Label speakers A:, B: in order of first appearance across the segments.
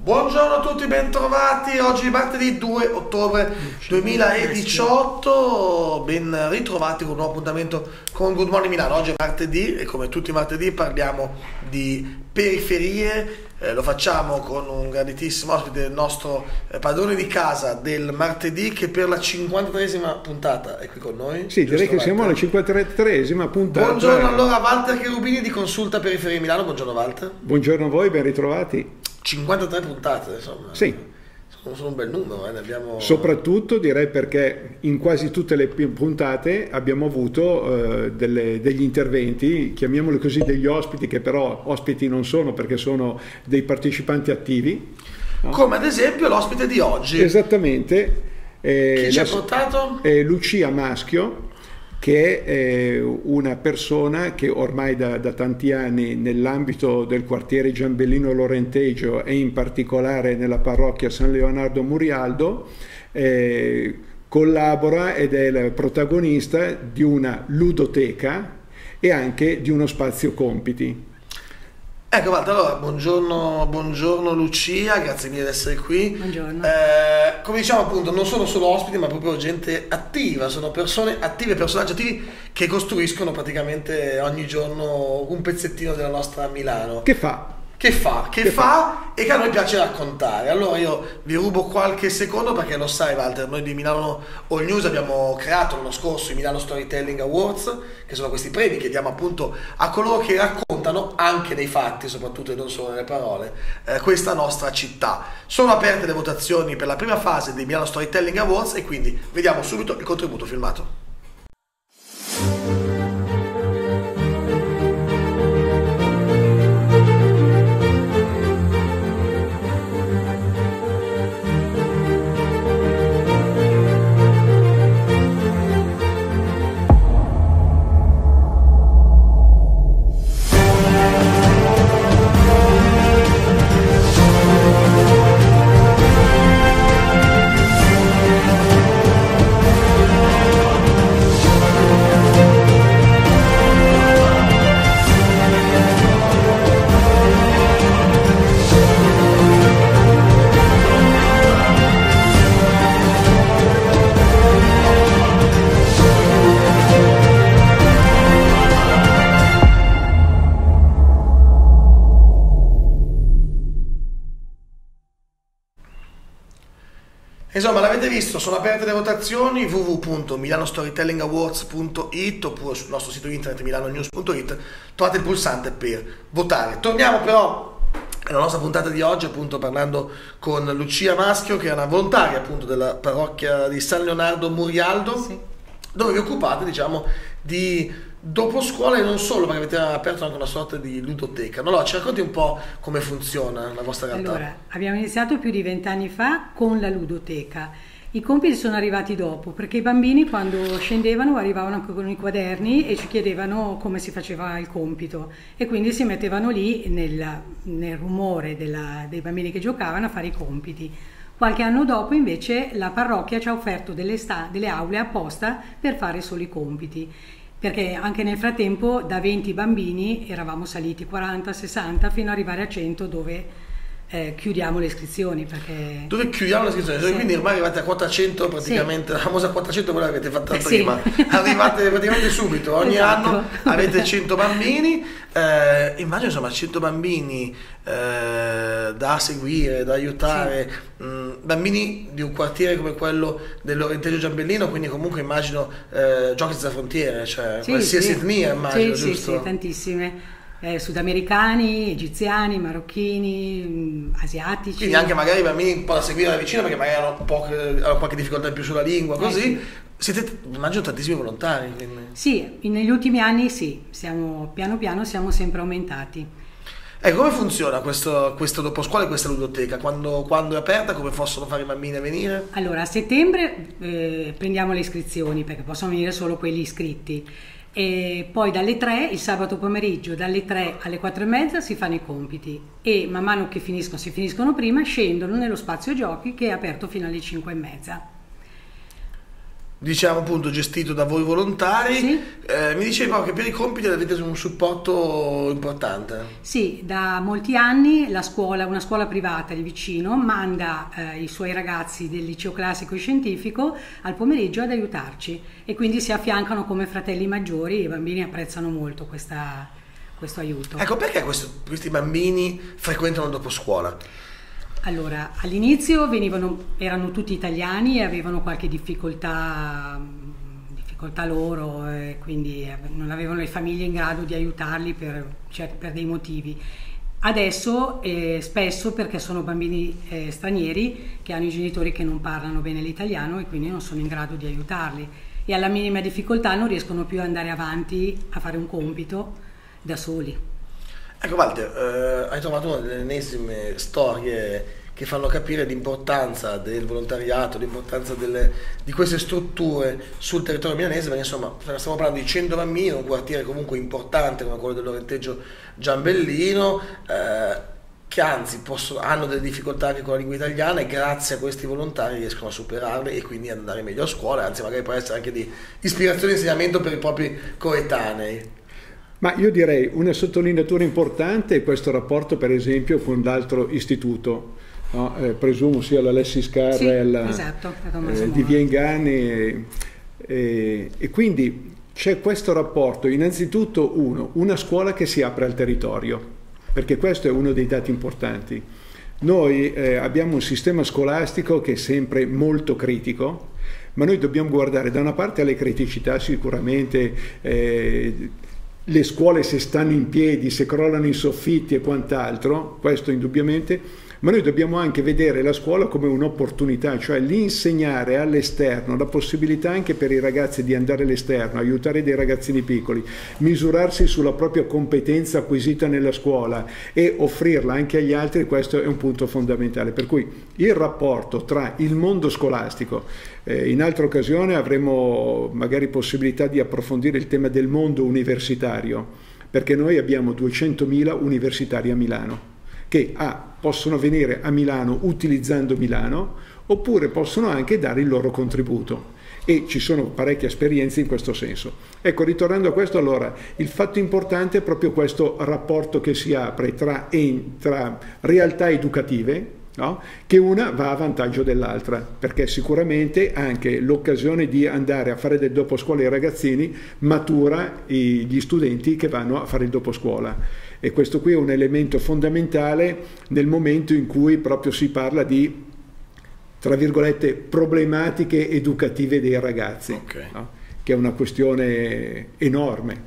A: Buongiorno a tutti, bentrovati. Oggi è martedì 2 ottobre 2018, ben ritrovati con un nuovo appuntamento con Good Morning Milano. Oggi è martedì e come tutti i martedì parliamo di periferie, lo facciamo con un grandissimo ospite, il nostro padrone di casa del martedì, che per la 53esima puntata è qui con noi.
B: Sì, direi che siamo alla 53esima puntata.
A: Buongiorno allora Walter Cherubini di Consulta Periferie Milano. Buongiorno Walter.
B: Buongiorno a voi, ben ritrovati.
A: 53 puntate, insomma.
B: Sì.
A: Sono un bel numero, ne abbiamo...
B: Soprattutto direi perché in quasi tutte le puntate abbiamo avuto degli interventi, chiamiamoli così, degli ospiti, che però ospiti non sono perché sono dei partecipanti attivi. No?
A: Come ad esempio l'ospite di oggi.
B: Esattamente.
A: Chi ci ha portato?
B: Lucia Maschio, che è una persona che ormai da tanti anni nell'ambito del quartiere Giambellino Lorenteggio e in particolare nella parrocchia San Leonardo Murialdo collabora ed è la protagonista di una ludoteca e anche di uno spazio compiti.
A: Ecco, Walter, allora, buongiorno Lucia, grazie mille di essere qui.
C: Buongiorno.
A: Come diciamo appunto, non sono solo ospiti, ma proprio gente attiva, sono persone attive, personaggi attivi che costruiscono praticamente ogni giorno un pezzettino della nostra Milano.
B: Che fa
A: E che a noi piace raccontare. Allora io vi rubo qualche secondo perché lo sai Walter, noi di Milano All News abbiamo creato l'anno scorso i Milano Storytelling Awards, che sono questi premi che diamo appunto a coloro che raccontano anche nei fatti soprattutto e non solo nelle parole questa nostra città. Sono aperte le votazioni per la prima fase dei Milano Storytelling Awards e quindi vediamo subito il contributo filmato. Insomma, l'avete visto, sono aperte le votazioni, www.milanostorytellingawards.it oppure sul nostro sito internet milanonews.it trovate il pulsante per votare. Torniamo però alla nostra puntata di oggi, appunto parlando con Lucia Maschio, che è una volontaria appunto della parrocchia di San Leonardo Murialdo, sì, dove vi occupate, diciamo, di dopo scuola e non solo, perché avete aperto anche una sorta di ludoteca. Allora, ci racconti un po' come funziona la vostra realtà?
C: Allora, abbiamo iniziato più di 20 anni fa con la ludoteca. I compiti sono arrivati dopo, perché i bambini quando scendevano arrivavano anche con i quaderni e ci chiedevano come si faceva il compito e quindi si mettevano lì nel rumore dei bambini che giocavano a fare i compiti. Qualche anno dopo invece la parrocchia ci ha offerto delle aule apposta per fare solo i compiti, perché anche nel frattempo da 20 bambini eravamo saliti 40, 60 fino ad arrivare a 100 dove chiudiamo le iscrizioni.
A: Dove chiudiamo le iscrizioni? Sì. Quindi ormai arrivate a quota 100 praticamente, sì. La famosa quota 100 voi l'avete fatta prima, sì. Arrivate praticamente subito, ogni
C: esatto.
A: Anno avete 100 bambini, immagino insomma 100 bambini da seguire, da aiutare, sì. Bambini di un quartiere come quello del Lorenteggio Giambellino, quindi comunque immagino giochi senza frontiere, cioè sì, qualsiasi etnia immagino,
C: sì,
A: giusto?
C: Sì, tantissime. Sudamericani, egiziani, marocchini, asiatici.
A: Quindi anche magari i bambini un po' da seguire da vicino perché magari hanno qualche difficoltà in più sulla lingua, così.
C: Sì.
A: Siete, immagino, tantissimi volontari. Quindi.
C: Sì, negli ultimi anni sì, piano piano siamo sempre aumentati.
A: E come funziona questo dopo scuola e questa ludoteca? Quando è aperta, come possono fare i bambini a venire?
C: Allora, a settembre prendiamo le iscrizioni perché possono venire solo quelli iscritti. E poi dalle 3, il sabato pomeriggio, dalle 3 alle 4 e mezza si fanno i compiti e man mano che si finiscono prima, scendono nello spazio giochi che è aperto fino alle 5 e mezza.
A: diciamo appunto gestito da voi volontari.
C: Sì.
A: Mi dicevi proprio che per i compiti avete un supporto importante.
C: Sì, da molti anni una scuola privata di vicino, manda i suoi ragazzi del liceo classico e scientifico al pomeriggio ad aiutarci, e quindi si affiancano come fratelli maggiori, e i bambini apprezzano molto questo aiuto.
A: Ecco, perché questi bambini frequentano dopo scuola?
C: Allora, all'inizio erano tutti italiani e avevano qualche difficoltà loro, quindi non avevano le famiglie in grado di aiutarli per dei motivi. Adesso spesso perché sono bambini stranieri che hanno i genitori che non parlano bene l'italiano e quindi non sono in grado di aiutarli, e alla minima difficoltà non riescono più ad andare avanti a fare un compito da soli.
A: Ecco Walter, hai trovato una delle ennesime storie che fanno capire l'importanza del volontariato, l'importanza di queste strutture sul territorio milanese, perché insomma stiamo parlando di 100 bambini, un quartiere comunque importante come quello del Lorenteggio Giambellino, che anzi hanno delle difficoltà anche con la lingua italiana, e grazie a questi volontari riescono a superarle e quindi ad andare meglio a scuola, anzi magari può essere anche di ispirazione e insegnamento per i propri coetanei.
B: Ma io direi una sottolineatura importante è questo rapporto per esempio con l'altro istituto, no? Presumo sia l'Alessis Carrel,
C: sì, esatto,
B: di Viengani, e quindi c'è questo rapporto, innanzitutto una scuola che si apre al territorio, perché questo è uno dei dati importanti. Noi abbiamo un sistema scolastico che è sempre molto critico, ma noi dobbiamo guardare da una parte alle criticità sicuramente, le scuole se stanno in piedi, se crollano i soffitti e quant'altro, questo indubbiamente, ma noi dobbiamo anche vedere la scuola come un'opportunità, cioè l'insegnare all'esterno, la possibilità anche per i ragazzi di andare all'esterno, aiutare dei ragazzini piccoli, misurarsi sulla propria competenza acquisita nella scuola e offrirla anche agli altri, questo è un punto fondamentale. Per cui il rapporto tra il mondo scolastico, in altra occasione avremo magari possibilità di approfondire il tema del mondo universitario, perché noi abbiamo 200.000 universitari a Milano, che possono venire a Milano utilizzando Milano, oppure possono anche dare il loro contributo, e ci sono parecchie esperienze in questo senso. Ecco, ritornando a questo, allora, il fatto importante è proprio questo rapporto che si apre tra realtà educative, no? Che una va a vantaggio dell'altra, perché sicuramente anche l'occasione di andare a fare del doposcuola ai ragazzini matura gli studenti che vanno a fare il doposcuola, e questo qui è un elemento fondamentale nel momento in cui proprio si parla di, tra virgolette, problematiche educative dei ragazzi,
A: okay.
B: No? Che è una questione enorme.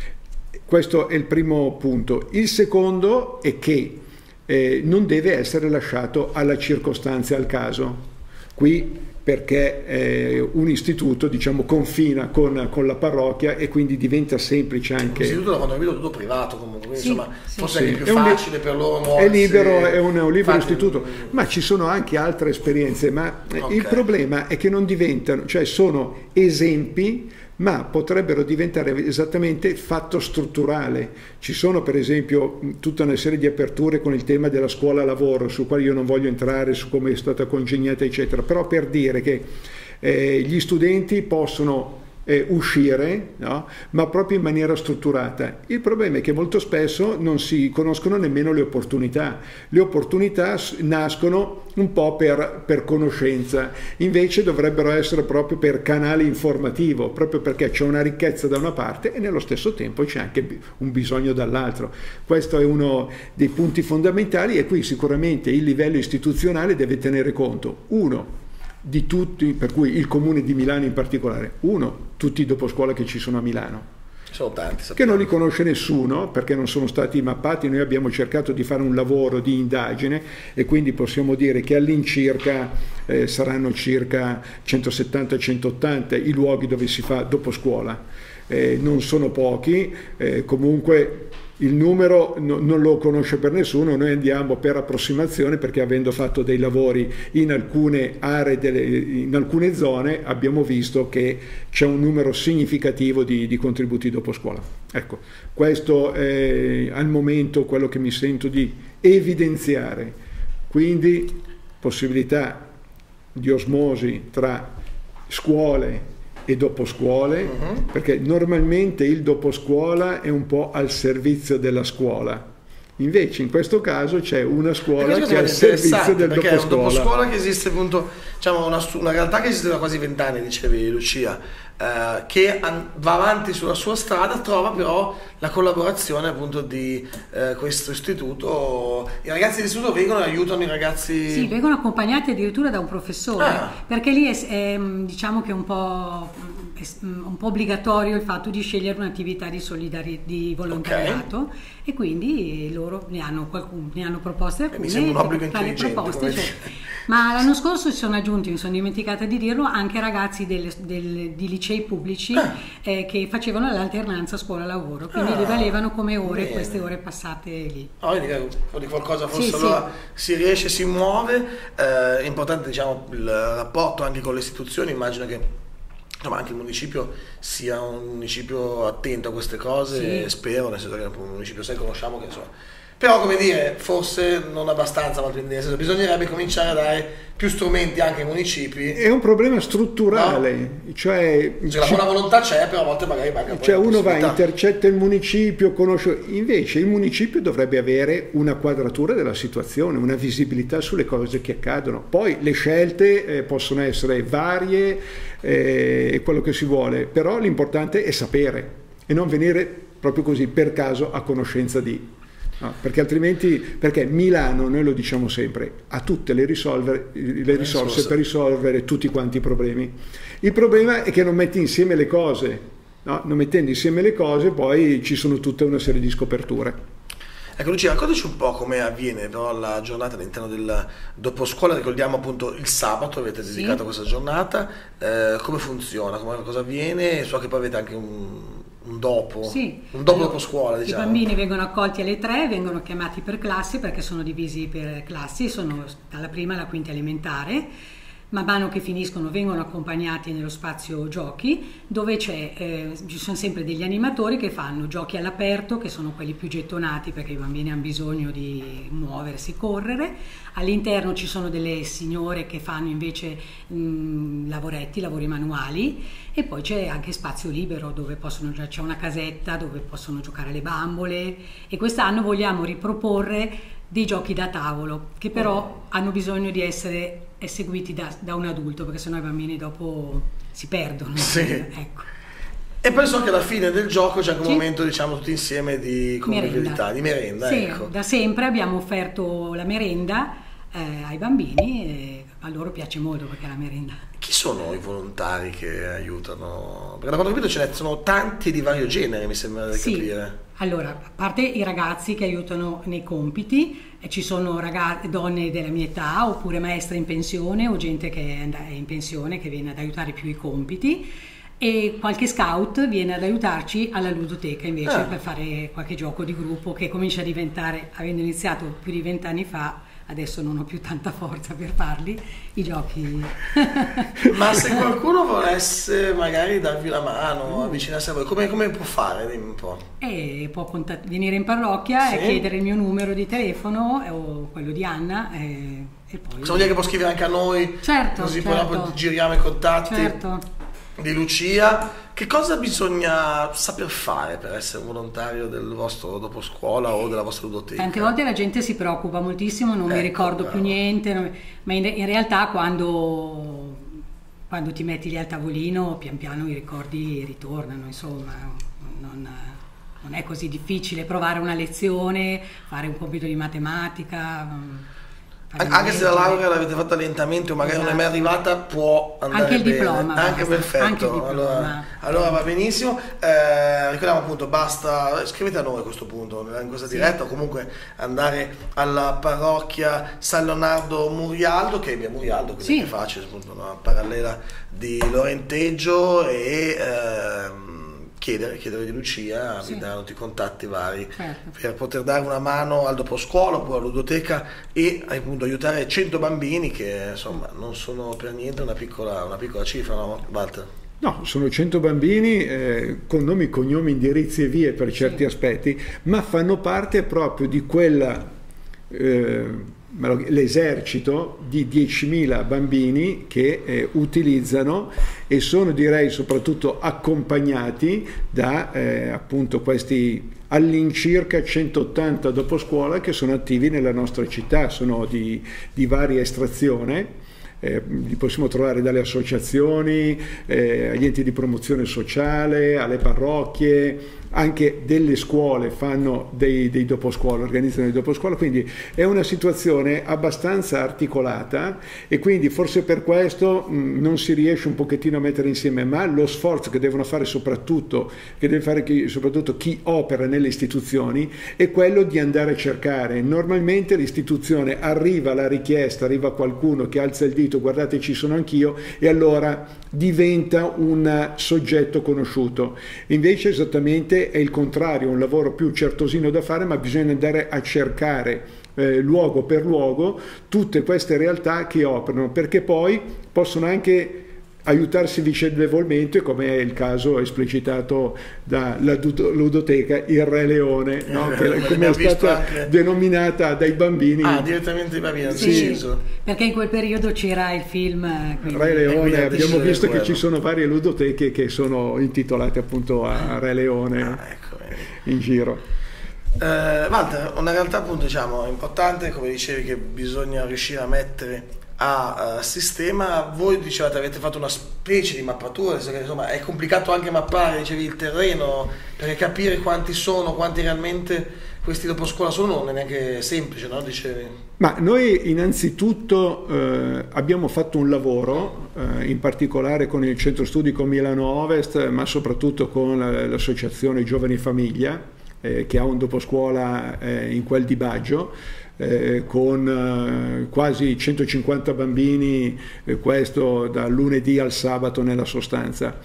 B: Questo è il primo punto. Il secondo è che non deve essere lasciato alla circostanza e al caso. Qui perché un istituto, diciamo, confina con la parrocchia e quindi diventa semplice anche...
A: L'istituto da quanto ho capito tutto privato comunque, quindi, insomma, forse è anche più
B: è
A: facile per loro muoversi.
B: È libero, è un libero istituto, ma ci sono anche altre esperienze, ma
A: okay.
B: Il problema è che non diventano, cioè sono esempi, ma potrebbero diventare esattamente fatto strutturale. Ci sono per esempio tutta una serie di aperture con il tema della scuola lavoro, su quali io non voglio entrare, su come è stata congegnata eccetera, però per dire che gli studenti possono uscire, no? Ma proprio in maniera strutturata. Il problema è che molto spesso non si conoscono nemmeno le opportunità. Le opportunità nascono un po' per conoscenza, invece dovrebbero essere proprio per canale informativo, proprio perché c'è una ricchezza da una parte e nello stesso tempo c'è anche un bisogno dall'altro. Questo è uno dei punti fondamentali, e qui sicuramente il livello istituzionale deve tenere conto, uno, di tutti, per cui il Comune di Milano in particolare, tutti i doposcuola che ci sono a Milano,
A: sono tanti,
B: che non li conosce nessuno perché non sono stati mappati. Noi abbiamo cercato di fare un lavoro di indagine e quindi possiamo dire che all'incirca saranno circa 170-180 i luoghi dove si fa doposcuola. Non sono pochi, comunque il numero non lo conosce per nessuno, noi andiamo per approssimazione, perché avendo fatto dei lavori in alcune aree, in alcune zone, abbiamo visto che c'è un numero significativo di contributi dopo scuola. Ecco, questo è al momento quello che mi sento di evidenziare, quindi possibilità di osmosi tra scuole e dopo scuole, perché normalmente il dopo scuola è un po' al servizio della scuola. Invece in questo caso c'è una scuola che è al servizio del
A: perché è un dopo
B: doposcuola.
A: scuola che esiste appunto, diciamo una realtà che esiste da quasi 20 anni, dicevi Lucia, che va avanti sulla sua strada, trova però la collaborazione appunto di questo istituto. I ragazzi dell'istituto vengono e aiutano i ragazzi?
C: Sì, vengono accompagnati addirittura da un professore, perché lì diciamo che è un po' obbligatorio il fatto di scegliere un'attività di volontariato, e quindi loro ne hanno proposte alcune.
A: Mi sembra un obbligo
C: tra le
A: intelligente,
C: proposte, ma l'anno scorso si sono aggiunti, mi sono dimenticata di dirlo, anche ragazzi di licei pubblici che facevano l'alternanza scuola-lavoro, quindi li valevano come ore, queste ore passate lì.
A: Un po' di qualcosa forse allora si riesce, si muove. È importante, diciamo, il rapporto anche con le istituzioni. Immagino che anche il municipio sia un municipio attento a queste cose, spero, nel senso che è un municipio, se conosciamo, che insomma, però come dire, forse non abbastanza, nel senso, bisognerebbe cominciare a dare più strumenti anche ai municipi.
B: È un problema strutturale, cioè
A: la buona volontà c'è, però a volte magari manca.
B: Cioè uno va, intercetta il municipio, conosce, invece il municipio dovrebbe avere una quadratura della situazione, una visibilità sulle cose che accadono. Poi le scelte possono essere varie, quello che si vuole, però l'importante è sapere e non venire proprio così per caso a conoscenza di. No, perché altrimenti, perché Milano, noi lo diciamo sempre, ha tutte le risorse per risolvere tutti quanti i problemi. Il problema è che non metti insieme le cose, no? Non mettendo insieme le cose poi ci sono tutta una serie di scoperture.
A: Ecco Lucia, raccontaci un po' come avviene però la giornata all'interno del doposcuola. Ricordiamo appunto il sabato avete dedicato a questa giornata, come funziona, cosa avviene, so che poi avete anche un dopo, dopo scuola, diciamo.
C: I bambini vengono accolti alle 3, vengono chiamati per classi perché sono divisi per classi, sono dalla prima alla quinta elementare. Man mano che finiscono vengono accompagnati nello spazio giochi, dove ci sono sempre degli animatori che fanno giochi all'aperto, che sono quelli più gettonati perché i bambini hanno bisogno di muoversi, correre. All'interno ci sono delle signore che fanno invece lavori manuali, e poi c'è anche spazio libero dove c'è una casetta dove possono giocare le bambole, e quest'anno vogliamo riproporre dei giochi da tavolo che però hanno bisogno di essere eseguiti da un adulto, perché sennò i bambini dopo si perdono. Ecco.
A: E poi so che alla fine del gioco c'è anche un momento, diciamo, tutti insieme di convivialità, di merenda. Ecco.
C: Da sempre abbiamo offerto la merenda ai bambini e a loro piace molto perché è la merenda.
A: Chi sono i volontari che aiutano? Perché da quanto ho capito ce ne sono tanti di vario genere, mi sembra di capire.
C: Allora, a parte i ragazzi che aiutano nei compiti, ci sono donne della mia età, oppure maestre in pensione o gente che è in pensione che viene ad aiutare più i compiti, e qualche scout viene ad aiutarci alla ludoteca invece per fare qualche gioco di gruppo che comincia a diventare, avendo iniziato più di 20 anni fa, adesso non ho più tanta forza per farli, i giochi.
A: Ma se qualcuno volesse magari darvi una mano, avvicinarsi a voi, come può fare? Dimmi un po'.
C: Può venire in parrocchia e chiedere il mio numero di telefono o quello di Anna, e poi...
A: Possiamo dire che può scrivere anche a noi, così poi dopo giriamo i contatti di Lucia. Che cosa bisogna saper fare per essere un volontario del vostro doposcuola o della vostra ludoteca?
C: Tante volte la gente si preoccupa moltissimo, non mi ricordo più niente, ma in realtà quando ti metti lì al tavolino pian piano i ricordi ritornano, insomma, non è così difficile provare una lezione, fare un compito di matematica.
A: Anche se la laurea l'avete fatta lentamente o magari non è mai arrivata, può andare
C: anche il
A: bene.
C: Diploma,
A: anche perfetto,
C: anche il diploma.
A: Allora va benissimo. Ricordiamo appunto, basta, scrivete a noi a questo punto in questa diretta, o comunque andare alla parrocchia San Leonardo Murialdo, che è via Murialdo, quindi è facile, appunto, una parallela di Lorenteggio, e chiedere di Lucia, vi daranno tutti i contatti vari per poter dare una mano al doposcuola oppure alla ludoteca, e appunto aiutare 100 bambini che insomma non sono per niente una piccola cifra, no Walter?
B: No, sono 100 bambini con nomi, cognomi, indirizzi e vie per certi aspetti, ma fanno parte proprio di quella l'esercito di 10.000 bambini che utilizzano e sono, direi, soprattutto accompagnati da appunto questi all'incirca 180 doposcuola che sono attivi nella nostra città, sono di varia estrazione. Li possiamo trovare dalle associazioni, agli enti di promozione sociale, alle parrocchie, anche delle scuole fanno dei doposcuola, organizzano dei doposcuola, quindi è una situazione abbastanza articolata e quindi forse per questo non si riesce un pochettino a mettere insieme, ma lo sforzo che devono fare soprattutto chi opera nelle istituzioni è quello di andare a cercare. Normalmente l'istituzione arriva la richiesta, arriva qualcuno che alza il dito, guardate ci sono anch'io, e allora diventa un soggetto conosciuto. Invece esattamente è il contrario, un lavoro più certosino da fare, ma bisogna andare a cercare luogo per luogo tutte queste realtà che operano, perché poi possono anche aiutarsi vicendevolmente, come è il caso esplicitato dalla ludoteca Il Re Leone, no? Come è stata denominata dai bambini.
A: Direttamente i bambini,
C: sì, perché in quel periodo c'era il film
B: Re Leone, abbiamo visto che ci sono varie ludoteche che sono intitolate appunto a Re Leone
A: ecco,
B: in giro.
A: Walter, una realtà appunto diciamo importante, come dicevi, che bisogna riuscire a mettere a sistema. Voi dicevate avete fatto una specie di mappatura, insomma è complicato anche mappare, dicevi, il terreno, perché capire quanti realmente questi doposcuola sono non è neanche semplice, no? Dicevi.
B: Ma noi innanzitutto abbiamo fatto un lavoro, in particolare con il centro studi con Milano Ovest, ma soprattutto con l'associazione Giovani Famiglia, che ha un doposcuola in quel di Baggio, con quasi 150 bambini, questo dal lunedì al sabato nella sostanza,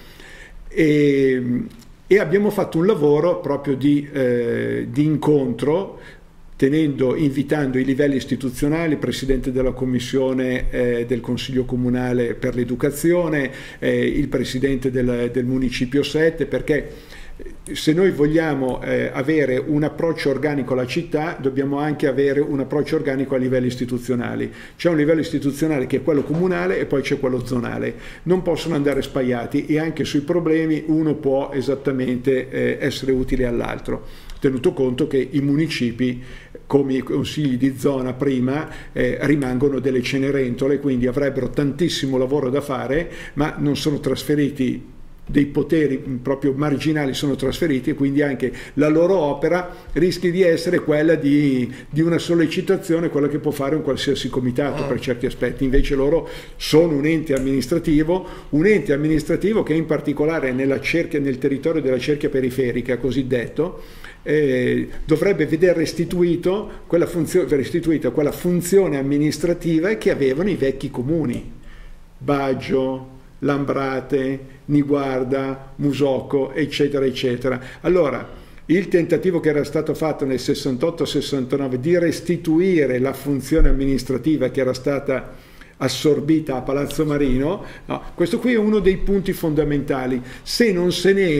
B: e abbiamo fatto un lavoro proprio di incontro, invitando i livelli istituzionali, il presidente della commissione del Consiglio Comunale per l'Educazione, il presidente del Municipio 7, perché se noi vogliamo avere un approccio organico alla città, dobbiamo anche avere un approccio organico a livelli istituzionali. C'è un livello istituzionale che è quello comunale e poi c'è quello zonale. Non possono andare spaiati e anche sui problemi uno può esattamente essere utile all'altro, tenuto conto che i municipi, come i consigli di zona prima, rimangono delle cenerentole, quindi avrebbero tantissimo lavoro da fare, ma non sono trasferiti, dei poteri proprio marginali sono trasferiti, e quindi anche la loro opera rischia di essere quella di una sollecitazione, quella che può fare un qualsiasi comitato per certi aspetti. Invece loro sono un ente amministrativo che in particolare nel territorio della cerchia periferica cosiddetto dovrebbe vedere restituita quella funzione amministrativa che avevano i vecchi comuni, Baggio, Lambrate, Niguarda, Musocco, eccetera, eccetera. Allora, il tentativo che era stato fatto nel 68-69 di restituire la funzione amministrativa che era stata assorbita a Palazzo Marino, no, questo qui è uno dei punti fondamentali. Se non se ne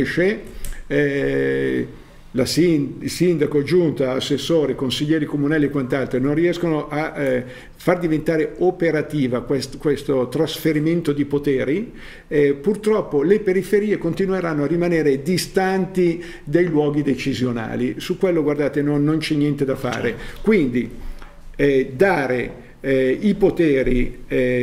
B: esce, sindaco, giunta, assessori, consiglieri comunali e quant'altro non riescono a far diventare operativa questo trasferimento di poteri, purtroppo le periferie continueranno a rimanere distanti dai luoghi decisionali. Su quello, guardate, non c'è niente da fare. Quindi dare i poteri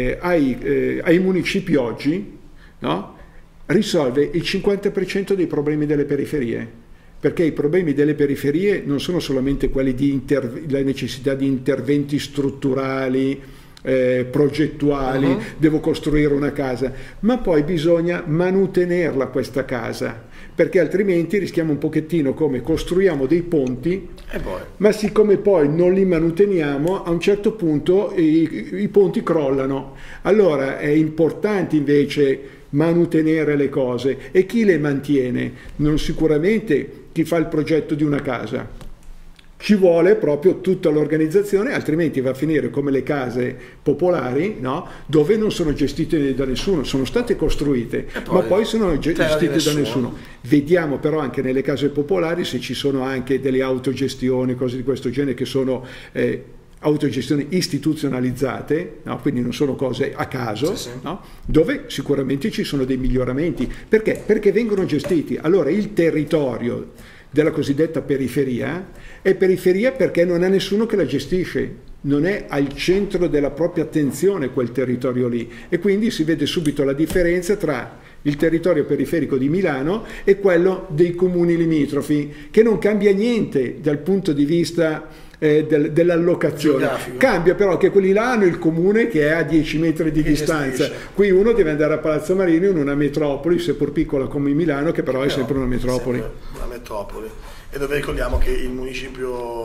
B: ai municipi oggi, no, risolve il 50% dei problemi delle periferie. Perché i problemi delle periferie non sono solamente quelli la necessità di interventi strutturali, progettuali, devo costruire una casa, ma poi bisogna manutenerla questa casa, perché altrimenti rischiamo un pochettino come costruiamo dei ponti, ma siccome poi non li manuteniamo, a un certo punto i ponti crollano. Allora è importante invece manutenere le cose. E chi le mantiene? Non sicuramente chi fa il progetto di una casa, ci vuole proprio tutta l'organizzazione, altrimenti va a finire come le case popolari, no? Dove non sono gestite da nessuno, sono state costruite ma poi sono gestite da nessuno. Vediamo però anche nelle case popolari se ci sono anche delle autogestioni, cose di questo genere che sono autogestione istituzionalizzate, no? Quindi non sono cose a caso,
A: Sì.
B: no? Dove sicuramente ci sono dei miglioramenti. Perché? Perché vengono gestiti. Allora il territorio della cosiddetta periferia è periferia perché non ha nessuno che la gestisce, non è al centro della propria attenzione quel territorio lì, e quindi si vede subito la differenza tra il territorio periferico di Milano e quello dei comuni limitrofi, che non cambia niente dal punto di vista dell'allocazione.
A: Geografico.
B: Cambia però che quelli là hanno il comune che è a 10 metri di distanza,
A: gestisce.
B: qui uno deve andare a Palazzo Marino in una metropoli, seppur piccola come Milano, che però è sempre una metropoli.
A: Sempre una metropoli. E dove ricordiamo che i municipi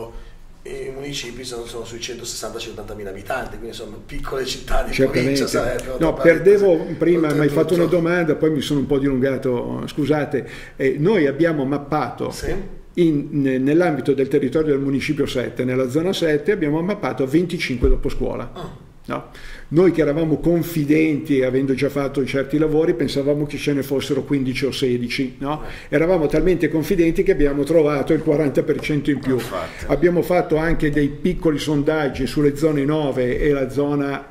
A: sono sui 160-170 mila abitanti, quindi sono piccole città di provincia. Sarebbero,
B: No, perdevo prima, mi hai fatto una domanda, poi mi sono un po' dilungato, scusate. Noi abbiamo mappato
A: Sì.
B: nell'ambito del territorio del municipio 7, nella zona 7, abbiamo mappato 25 doposcuola. No? Noi che eravamo confidenti, avendo già fatto certi lavori, pensavamo che ce ne fossero 15 o 16, no? Eravamo talmente confidenti che abbiamo trovato il 40% in più.
A: Infatti.
B: Abbiamo fatto anche dei piccoli sondaggi sulle zone 9 e la zona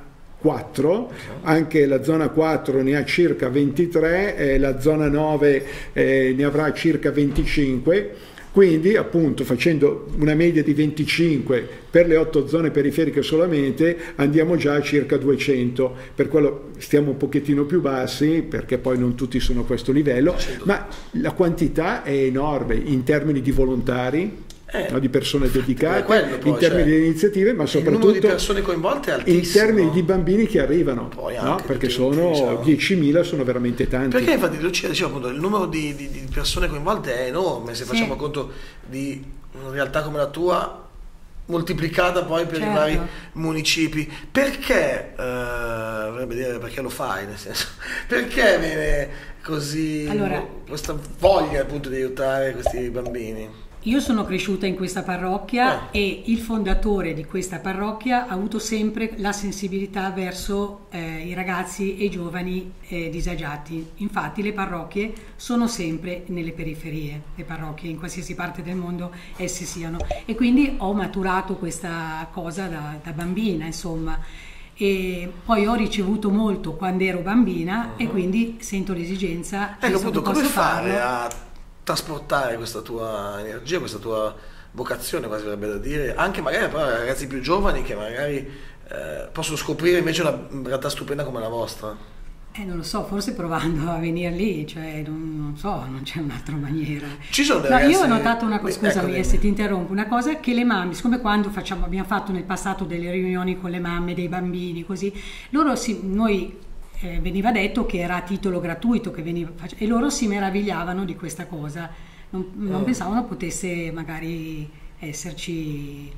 B: 4, anche la zona 4 ne ha circa 23 e la zona 9 ne avrà circa 25. Quindi appunto facendo una media di 25 per le 8 zone periferiche solamente andiamo già a circa 200, per quello stiamo un pochettino più bassi perché poi non tutti sono a questo livello, ma la quantità è enorme in termini di volontari, no, di persone dedicate, in termini di iniziative, ma soprattutto
A: il numero di persone coinvolte è altissimo.
B: In termini di bambini che arrivano,
A: Poi
B: no?
A: anche
B: Perché
A: tutti,
B: sono
A: diciamo.
B: 10.000, sono veramente tanti.
A: Perché infatti Lucia diceva appunto il numero di persone coinvolte è enorme, se facciamo conto di una realtà come la tua moltiplicata poi per i vari municipi. Perché vorrebbe dire perché lo fai, nel senso, perché viene così questa voglia appunto di aiutare questi bambini?
C: Io sono cresciuta in questa parrocchia e il fondatore di questa parrocchia ha avuto sempre la sensibilità verso i ragazzi e i giovani disagiati. Infatti le parrocchie sono sempre nelle periferie, le parrocchie in qualsiasi parte del mondo esse siano. E quindi ho maturato questa cosa da bambina, insomma. E poi ho ricevuto molto quando ero bambina e quindi sento l'esigenza
A: ecco appunto come fare
C: farlo.
A: a trasportare questa tua energia, questa tua vocazione, quasi verrebbe da dire, anche magari però ai ragazzi più giovani che magari possono scoprire invece una realtà stupenda come la vostra.
C: Non lo so, forse provando a venire lì, cioè non so, non c'è un'altra maniera.
A: Ci sono dei ragazzi...
C: Io ho notato una cosa, scusami
A: ecco,
C: se ti interrompo, una cosa che le mamme, siccome quando abbiamo fatto nel passato delle riunioni con le mamme dei bambini, così, noi veniva detto che era a titolo gratuito che veniva, e loro si meravigliavano di questa cosa, non pensavano potesse magari esserci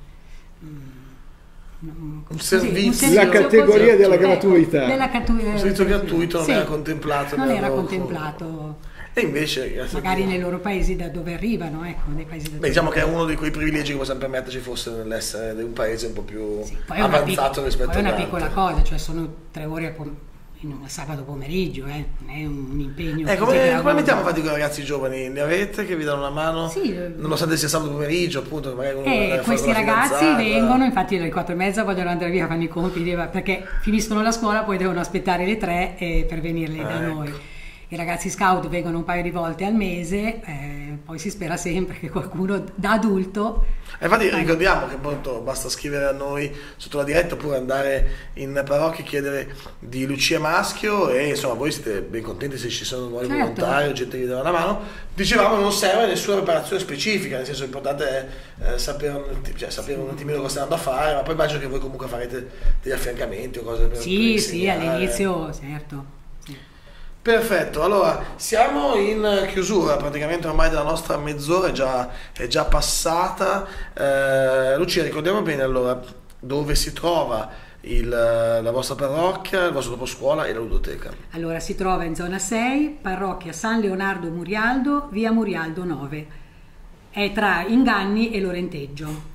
A: un servizio,
B: la categoria
C: così,
B: della gratuità.
A: Un servizio gratuito non era contemplato.
C: Non era contemplato.
A: E invece
C: magari nei loro paesi da dove arrivano, ecco, nei paesi da dove
A: diciamo che è uno di quei privilegi che possiamo permetterci fosse nell'essere di un paese un po' più avanzato rispetto a
C: poi è una piccola cosa, cioè sono 3 ore un sabato pomeriggio, non è un impegno.
A: Come mettiamo infatti con i ragazzi giovani? Ne avete che vi danno una mano?
C: Sì,
A: nonostante sia sabato pomeriggio, appunto, magari
C: questi ragazzi vengono, infatti alle 4:30 vogliono andare via, fanno i compiti, perché finiscono la scuola, poi devono aspettare le 3 per venirli da noi. I ragazzi scout vengono un paio di volte al mese, poi si spera sempre che qualcuno da adulto...
A: infatti ricordiamo che appunto basta scrivere a noi sotto la diretta oppure andare in parrocchia e chiedere di Lucia Maschio e insomma voi siete ben contenti se ci sono nuovi volontari o gente che vi dà una mano. Dicevamo non serve nessuna preparazione specifica, nel senso l'importante è sapere un attimino cosa stai andando a fare, ma poi immagino che voi comunque farete degli affiancamenti o cose per
C: Sì, all'inizio certo.
A: Perfetto, allora siamo in chiusura praticamente ormai della nostra mezz'ora, è già passata. Lucia, ricordiamo bene allora dove si trova la vostra parrocchia, il vostro doposcuola e la ludoteca.
C: Allora si trova in zona 6, parrocchia San Leonardo Murialdo, via Murialdo 9, è tra Inganni e Lorenteggio.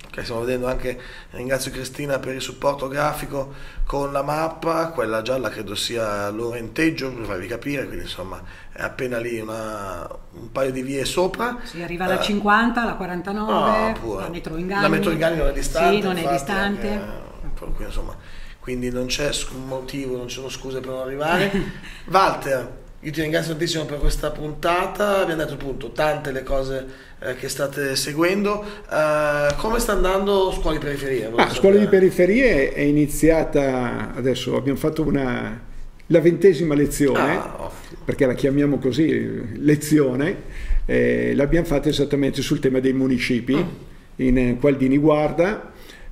A: Ok, stiamo vedendo anche, ringrazio Cristina per il supporto grafico con la mappa, quella gialla credo sia l'Orenteggio, per farvi capire, quindi insomma è appena lì un paio di vie sopra.
C: Si arriva alla 50, alla 49, la metro Ingagni.
A: La metro Ingagni non è distante.
C: Sì, non è distante.
A: Quindi, insomma, quindi non c'è un motivo, non ci sono scuse per non arrivare. Walter, io ti ringrazio tantissimo per questa puntata, abbiamo detto appunto tante le cose che state seguendo. Come sta andando Scuole di Periferie?
B: Scuole di Periferie è iniziata, adesso abbiamo fatto la 20ª lezione, perché la chiamiamo così, lezione, l'abbiamo fatta esattamente sul tema dei municipi, in Qual Dini Guarda.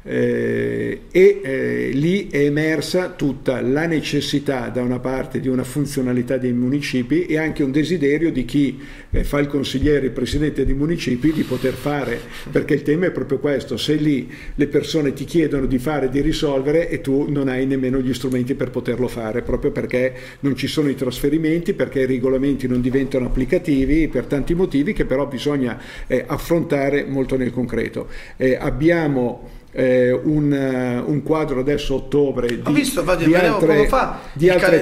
B: Lì è emersa tutta la necessità da una parte di una funzionalità dei municipi e anche un desiderio di chi fa il consigliere, il presidente di municipi, di poter fare, perché il tema è proprio questo: se lì le persone ti chiedono di fare, di risolvere e tu non hai nemmeno gli strumenti per poterlo fare, proprio perché non ci sono i trasferimenti, perché i regolamenti non diventano applicativi, per tanti motivi che però bisogna affrontare molto nel concreto. Abbiamo un quadro adesso a ottobre di altre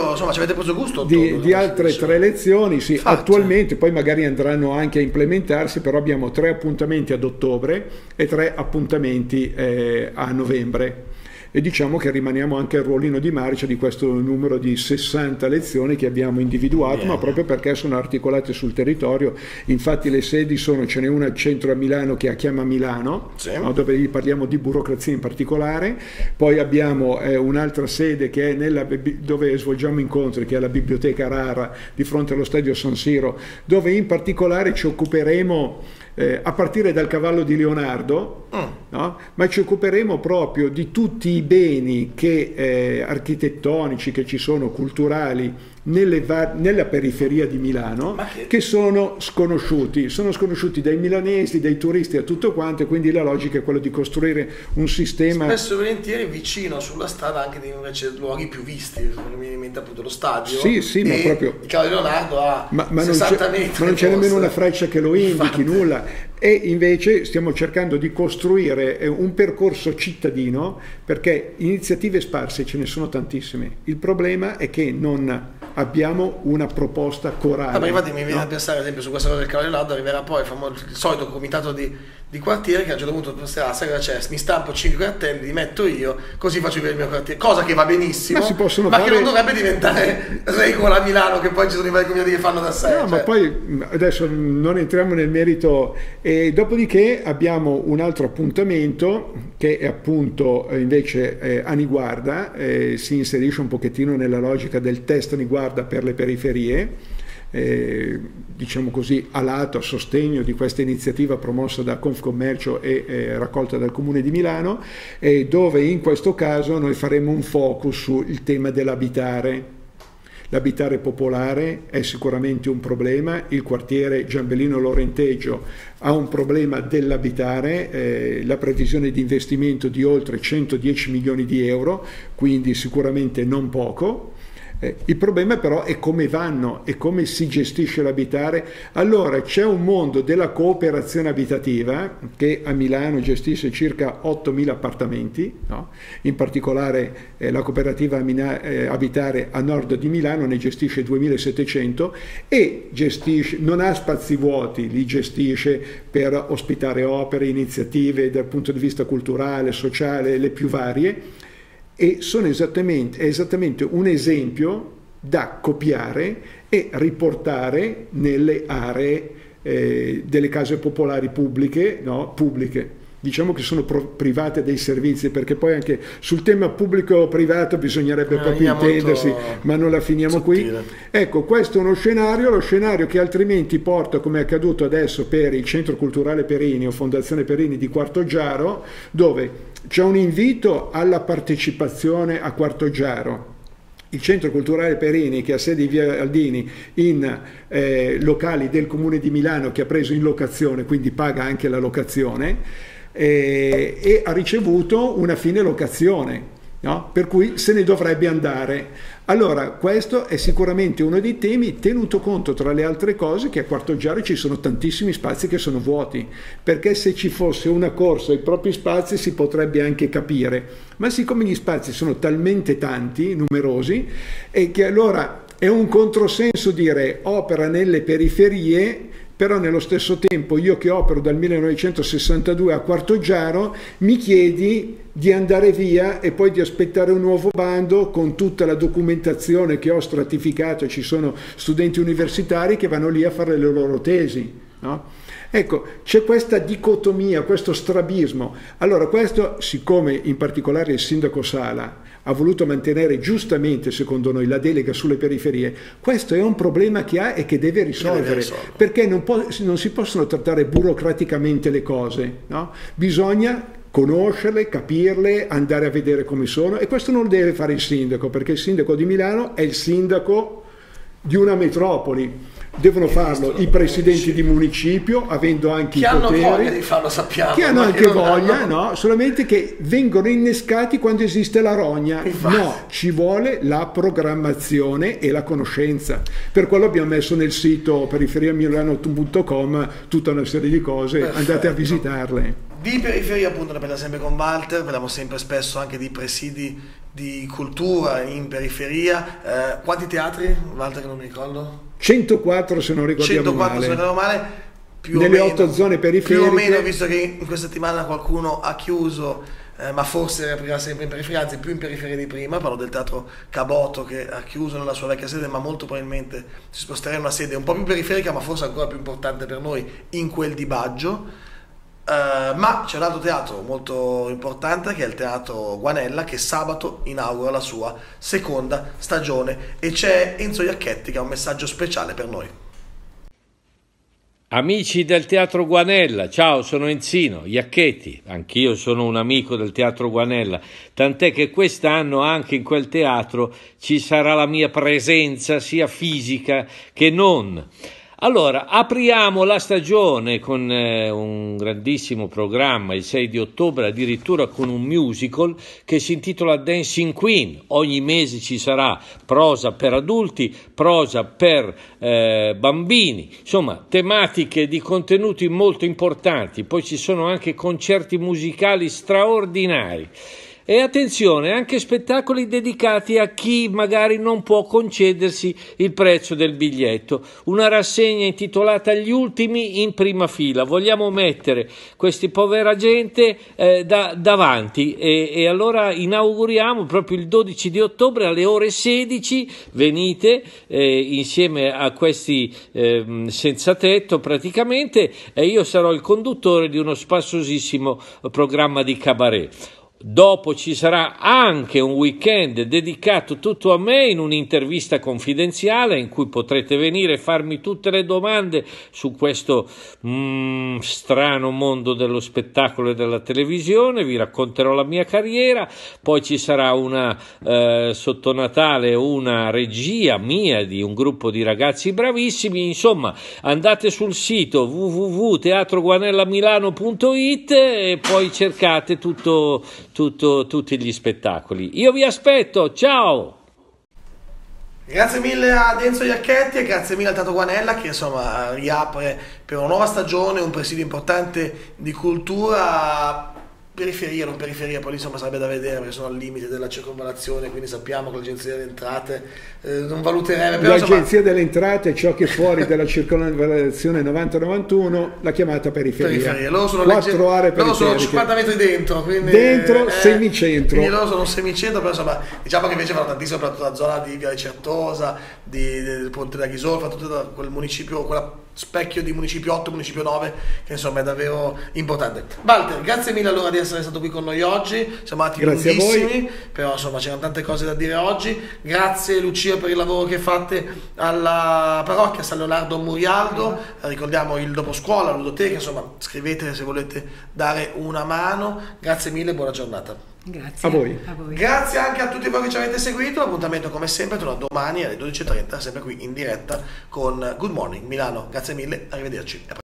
B: tre lezioni, sì, attualmente, poi magari andranno anche a implementarsi, però abbiamo 3 appuntamenti ad ottobre e 3 appuntamenti a novembre. E diciamo che rimaniamo anche al ruolino di marcia di questo numero di 60 lezioni che abbiamo individuato, ma proprio perché sono articolate sul territorio. Infatti le sedi ce n'è una al centro a Milano che è a Chiama Milano, no, dove parliamo di burocrazia in particolare, poi abbiamo un'altra sede che è dove svolgiamo incontri, che è la Biblioteca Rara di fronte allo Stadio San Siro, dove in particolare ci occuperemo a partire dal Cavallo di Leonardo, no? Ma ci occuperemo proprio di tutti i beni architettonici che ci sono, culturali, nella periferia di Milano, che sono sconosciuti dai milanesi, dai turisti, a tutto quanto, e quindi la logica è quella di costruire un sistema
A: spesso e volentieri vicino sulla strada anche di invece luoghi più visti. Mi viene in mente appunto lo stadio,
B: ma proprio
A: il Cavallo di Leonardo ha 60 metri,
B: ma non c'è nemmeno una freccia che lo indichi, nulla. E invece stiamo cercando di costruire un percorso cittadino, perché iniziative sparse ce ne sono tantissime. Il problema è che non abbiamo una proposta corale.
A: Infatti mi viene a pensare, ad esempio, su questa cosa del Cavallo di Leonardo arriverà poi il solito comitato di quartiere che a un certo punto penserà: sai cosa c'è? Mi stampo 5 cartelli, li metto io, così faccio vedere il mio quartiere, cosa che va benissimo, ma che non dovrebbe diventare regola a Milano, che poi ci sono i vari comitati che fanno da sé.
B: Ma poi adesso non entriamo nel merito. E dopodiché abbiamo un altro appuntamento che è appunto invece a Niguarda, si inserisce un pochettino nella logica del test Niguarda per le periferie, diciamo così a lato, a sostegno di questa iniziativa promossa da Confcommercio e raccolta dal Comune di Milano, dove in questo caso noi faremo un focus sul tema dell'abitare. L'abitare popolare è sicuramente un problema, il quartiere Giambellino Lorenteggio ha un problema dell'abitare, la previsione di investimento di oltre 110 milioni di euro, quindi sicuramente non poco. Il problema però è come vanno e come si gestisce l'abitare. Allora c'è un mondo della cooperazione abitativa che a Milano gestisce circa 8.000 appartamenti, no? In particolare la cooperativa Abitare a nord di Milano ne gestisce 2.700 e non ha spazi vuoti, li gestisce per ospitare opere, iniziative dal punto di vista culturale, sociale, le più varie. E è esattamente un esempio da copiare e riportare nelle aree delle case popolari pubbliche, no? Pubbliche. Diciamo che sono private dei servizi, perché poi anche sul tema pubblico-privato bisognerebbe proprio intendersi, ma non la finiamo sottile. Qui. Ecco, questo è lo scenario che altrimenti porta, come è accaduto adesso per il Centro Culturale Perini o Fondazione Perini di Quartoggiaro, dove c'è un invito alla partecipazione a Quartoggiaro. Il Centro Culturale Perini, che ha sede in via Aldini, in locali del Comune di Milano, che ha preso in locazione, quindi paga anche la locazione, e ha ricevuto una fine locazione. no? Per cui se ne dovrebbe andare. Allora, questo è sicuramente uno dei temi, tenuto conto tra le altre cose che a Quarto Giaro ci sono tantissimi spazi che sono vuoti, perché se ci fosse una corsa ai propri spazi si potrebbe anche capire, ma siccome gli spazi sono talmente tanti, numerosi, e che allora è un controsenso dire opera nelle periferie, però nello stesso tempo io che opero dal 1962 a Quarto Giaro mi chiedi di andare via e poi di aspettare un nuovo bando con tutta la documentazione che ho stratificato. Ci sono studenti universitari che vanno lì a fare le loro tesi, no? Ecco, c'è questa dicotomia, questo strabismo. Allora questo, siccome in particolare il sindaco Sala ha voluto mantenere giustamente, secondo noi, la delega sulle periferie, questo è un problema che ha e che deve risolvere, perché non si possono trattare burocraticamente le cose, no? Bisogna conoscerle, capirle, andare a vedere come sono, e questo non lo deve fare il sindaco, perché il sindaco di Milano è il sindaco di una metropoli. Devono farlo i presidenti di municipio, avendo anche i poteri,
A: che hanno voglia di farlo, sappiamo,
B: che hanno anche voglia, no? Solamente che vengono innescati quando esiste la rogna.
A: Infatti.
B: No, ci vuole la programmazione e la conoscenza. Per quello abbiamo messo nel sito periferiamilano.com tutta una serie di cose. Perfetto. Andate a visitarle.
A: Di periferia appunto ne parliamo sempre con Walter, parliamo sempre spesso anche di presidi di cultura in periferia. Quanti teatri, Walter, che non mi ricordo?
B: 104 se non ricordiamo
A: 104
B: male.
A: se non ricordo male, più
B: nelle
A: o meno,
B: 8 zone periferiche.
A: Più o meno, visto che in questa settimana qualcuno ha chiuso, ma forse aprirà sempre in periferia, anzi più in periferia di prima. Parlo del teatro Caboto che ha chiuso nella sua vecchia sede, ma molto probabilmente si sposterà in una sede un po' più periferica, ma forse ancora più importante per noi, in quel di Baggio. Ma c'è un altro teatro molto importante che è il Teatro Guanella, che sabato inaugura la sua seconda stagione, e c'è Enzo Iacchetti che ha un messaggio speciale per noi.
D: Amici del Teatro Guanella, ciao, sono Enzino Iacchetti, anch'io sono un amico del Teatro Guanella, tant'è che quest'anno anche in quel teatro ci sarà la mia presenza sia fisica che non. Allora, apriamo la stagione con un grandissimo programma, il 6 di ottobre, addirittura con un musical che si intitola Dancing Queen. Ogni mese ci sarà prosa per adulti, prosa per bambini, insomma tematiche di contenuti molto importanti. Poi ci sono anche concerti musicali straordinari. E attenzione, anche spettacoli dedicati a chi magari non può concedersi il prezzo del biglietto. Una rassegna intitolata Gli ultimi in prima fila. Vogliamo mettere questi povera gente davanti e allora inauguriamo proprio il 12 di ottobre alle ore 16. Venite insieme a questi senza tetto praticamente, e io sarò il conduttore di uno spassosissimo programma di cabaret. Dopo ci sarà anche un weekend dedicato tutto a me in un'intervista confidenziale in cui potrete venire e farmi tutte le domande su questo strano mondo dello spettacolo e della televisione. Vi racconterò la mia carriera. Poi ci sarà una sotto Natale una regia mia di un gruppo di ragazzi bravissimi. Insomma, andate sul sito www.teatroguanellamilano.it e poi cercate tutti gli spettacoli. Io vi aspetto, ciao!
A: Grazie mille a Enzo Iacchetti e grazie mille al Teatro Guanella che insomma riapre per una nuova stagione, un presidio importante di cultura. Periferia, non periferia, poi insomma sarebbe da vedere perché sono al limite della circonvallazione, quindi sappiamo che l'Agenzia delle Entrate non valuterebbe. Però,
B: l'Agenzia delle Entrate è ciò che fuori dalla circonvallazione 90-91 la chiamata periferia.
A: Loro sono
B: 4 aree periferiche.
A: Loro sono 50 metri dentro, quindi,
B: semicentro.
A: Quindi loro sono semicentro, però insomma diciamo che invece fanno tantissimo per tutta la zona di Via di Certosa, del Ponte della Ghisolfa, tutto quel municipio, quella specchio di municipio 8, municipio 9, che insomma è davvero importante. Walter, grazie mille allora di essere stato qui con noi oggi, siamo andati lunghissimi, però insomma c'erano tante cose da dire oggi. Grazie Lucia per il lavoro che fate alla parrocchia San Leonardo Murialdo, ricordiamo il doposcuola, la ludoteca, insomma scrivete se volete dare una mano. Grazie mille, buona giornata.
C: Grazie
B: a voi.
A: Grazie anche a tutti voi che ci avete seguito. L'appuntamento come sempre torna domani alle 12:30, sempre qui in diretta con Good Morning Milano. Grazie mille, arrivederci.